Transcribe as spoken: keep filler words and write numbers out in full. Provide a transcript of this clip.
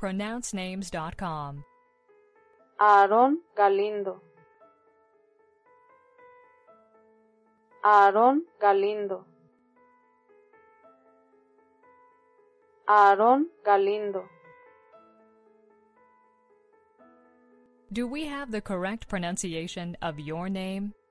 pronounce names dot com. Aarón Galindo. Aarón Galindo. Aarón Galindo. Do we have the correct pronunciation of your name?